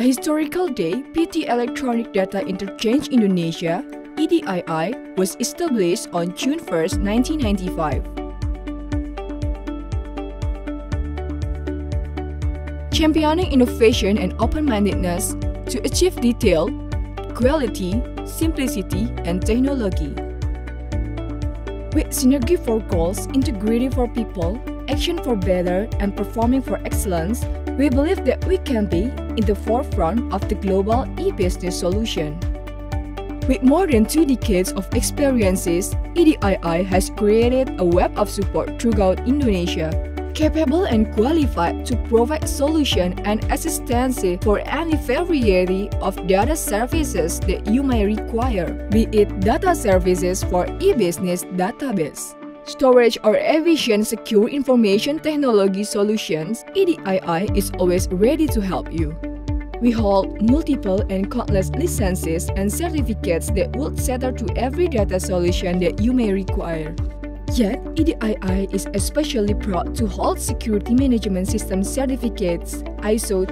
A historical day, PT Electronic Data Interchange Indonesia (EDII) was established on June 1, 1995. Championing innovation and open-mindedness to achieve detail, quality, simplicity, and technology. With synergy for goals, integrity for people, action for better, and performing for excellence, we believe that we can be in the forefront of the global e-business solution. With more than 2 decades of experiences, EDII has created a web of support throughout Indonesia, capable and qualified to provide solution and assistance for any variety of data services that you may require, be it data services for e-business database, storage or efficient secure information technology solutions. EDII is always ready to help you. We hold multiple and countless licenses and certificates that would cater to every data solution that you may require. Yet, EDII is especially proud to hold Security Management System certificates ISO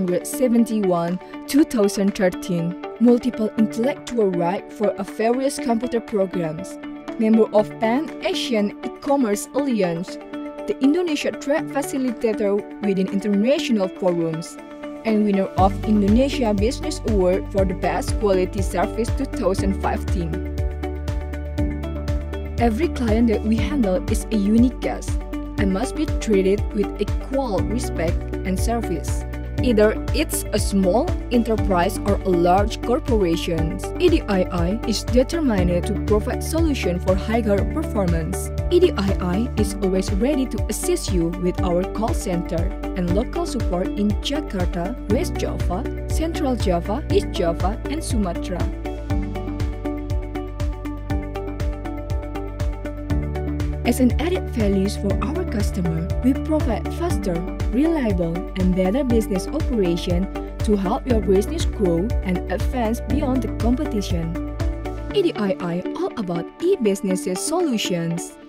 271-2013, multiple intellectual rights for various computer programs, member of Pan-Asian E-Commerce Alliance, the Indonesia Trade Facilitator within international forums, and winner of Indonesia Business Award for the Best Quality Service 2015. Every client that we handle is a unique case and must be treated with equal respect and service. Either it's a small enterprise or a large corporation, EDII is determined to provide solutions for higher performance. EDII is always ready to assist you with our call center and local support in Jakarta, West Java, Central Java, East Java, and Sumatra. As an added value for our customer, we provide faster, reliable, and better business operation to help your business grow and advance beyond the competition. EDII all about e-business solutions.